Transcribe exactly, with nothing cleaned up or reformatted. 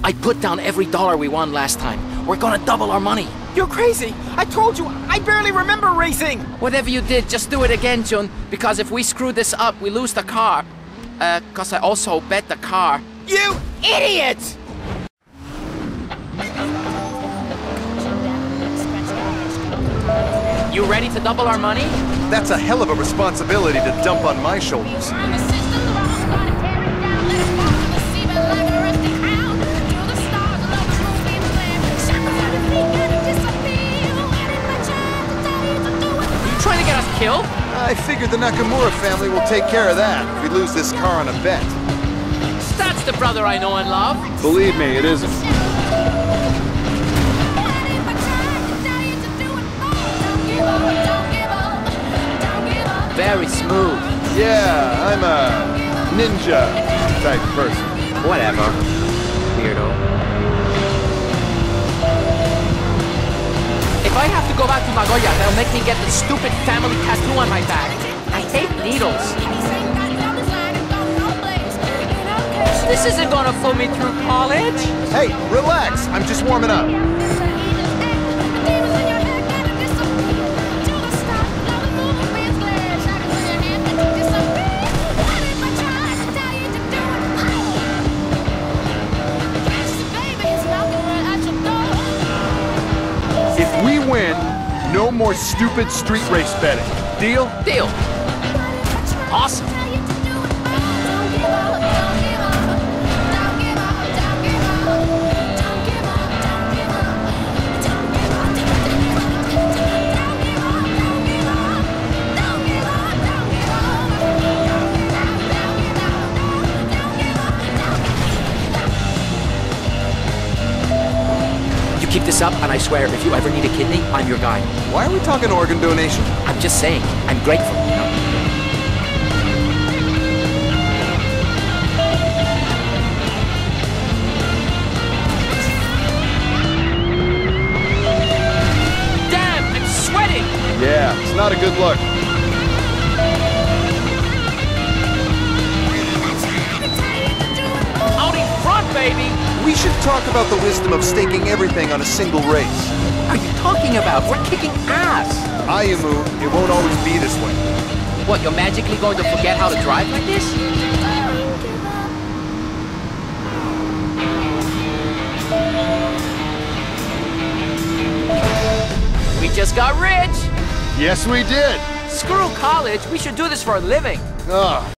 I put down every dollar we won last time. We're gonna double our money. You're crazy! I told you, I barely remember racing! Whatever you did, just do it again, Jun. Because if we screw this up, we lose the car. Uh, cause I also bet the car. You idiot! You ready to double our money? That's a hell of a responsibility to dump on my shoulders. Trying to get us killed? I figured the Nakamura family will take care of that if we lose this car on a bet. That's the brother I know and love. Believe me, it isn't. Very smooth. Yeah, I'm a ninja type person. Whatever. Weirdo. If I have to go back to Nagoya, they'll make me get the stupid family tattoo on my back. I hate needles. This isn't gonna put me through college. Hey, relax. I'm just warming up. If we win, no more stupid street race betting. Deal? Deal. Awesome. Keep this up, and I swear, if you ever need a kidney, I'm your guy. Why are we talking organ donation? I'm just saying, I'm grateful, you know? Damn, I'm sweating! Yeah, it's not a good look. Out in front, baby! We should talk about the wisdom of staking everything on a single race. What are you talking about? We're kicking ass! Ayumu, it won't always be this way. What, you're magically going to forget how to drive like this? We just got rich! Yes, we did. Screw college, we should do this for a living. Ugh.